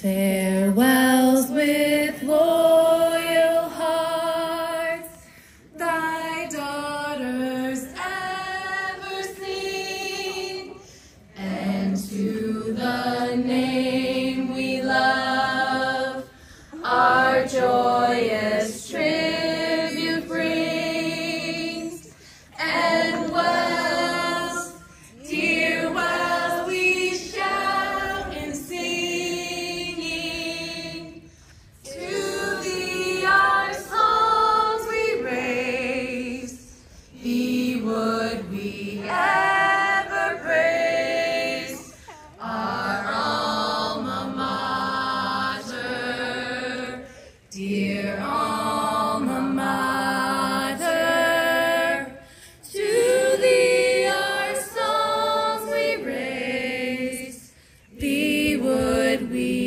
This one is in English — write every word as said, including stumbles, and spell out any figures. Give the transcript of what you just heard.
Farewells with loyal hearts, thy daughters ever sing, and to the name we love, our joyous tribute brings, and wells, dear wells, we shout in singing, to thee our songs we raise, thee would we ever praise, our alma mater, dear alma mater, to thee our songs we raise, thee would we